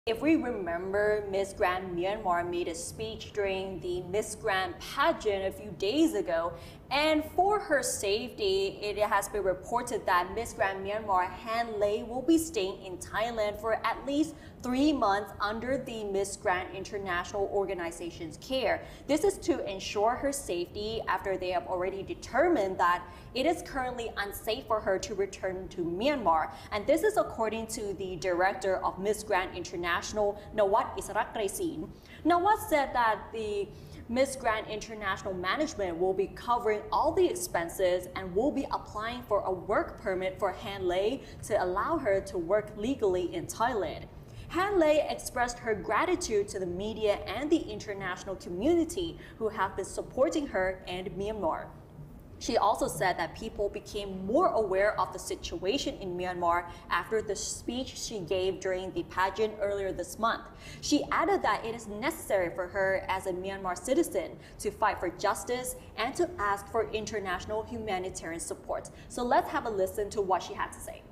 If we remember, Miss Grand Myanmar made a speech during the Miss Grand pageant a few days ago, and for her safety, it has been reported that Miss Grand Myanmar Han Lei will be staying in Thailand for at least 3 months under the Miss Grand International organization's care. This is to ensure her safety after they have already determined that it is currently unsafe for her to return to Myanmar. And this is according to the director of Miss Grand International, Nawat Isarakraisin. Nawat said that the Miss Grand International management will be covering all the expenses and will be applying for a work permit for Han Lei to allow her to work legally in Thailand. Han Lei expressed her gratitude to the media and the international community who have been supporting her and Myanmar. She also said that people became more aware of the situation in Myanmar after the speech she gave during the pageant earlier this month. She added that it is necessary for her as a Myanmar citizen to fight for justice and to ask for international humanitarian support. So let's have a listen to what she had to say.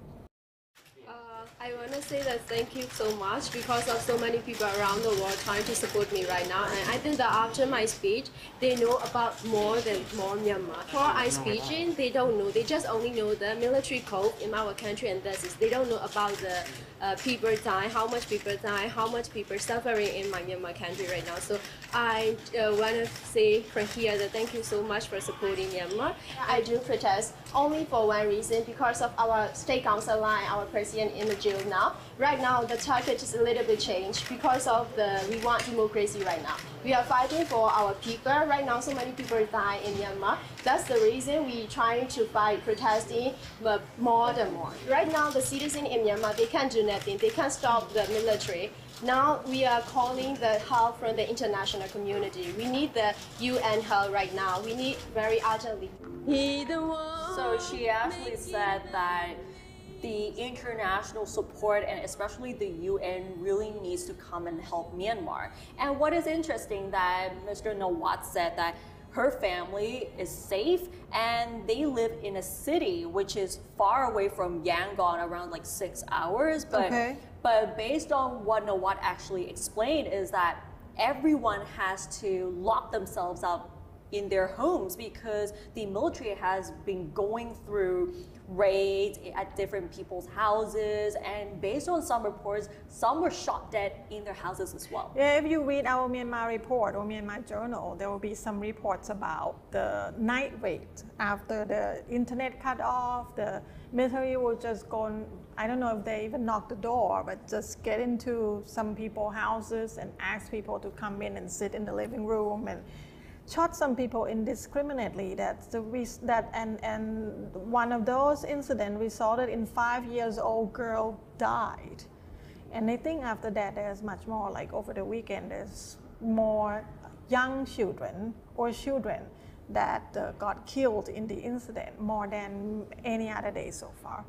I want to say that thank you so much because of so many people around the world trying to support me right now, and I think that after my speech they know about more Myanmar. For I speaking, they don't know, they just only know the military code in our country, and that's it. They don't know about the people die, how much people suffering in my Myanmar country right now. So I want to say from here that thank you so much for supporting Myanmar. I do protest only for one reason, because of our state council line, our president in the jail now. Right now the target is a little bit changed because of we want democracy right now. We are fighting for our people. Right now so many people die in Myanmar. That's the reason we trying to fight, protesting, but more and more. Right now the citizens in Myanmar, they can't do nothing. They can't stop the military. Now we are calling the help from the international community. We need the UN help right now. We need very urgently. So she actually said that the international support and especially the UN really needs to come and help Myanmar. And what is interesting that Mr. Nawat said that her family is safe and they live in a city which is far away from Yangon, around like 6 hours. But based on what Nawat actually explained is that everyone has to lock themselves up in their homes because the military has been going through raids at different people's houses, and based on some reports, some were shot dead in their houses as well. Yeah, if you read our Myanmar report or Myanmar journal, there will be some reports about the night raid. After the internet cut off, the military will just go, I don't know if they even knock the door, but just get into some people's houses and ask people to come in and sit in the living room and shot some people indiscriminately. And one of those incidents resulted in 5-year-old girl died. And I think after that there's much more, like over the weekend there's more young children or children that got killed in the incident more than any other day so far.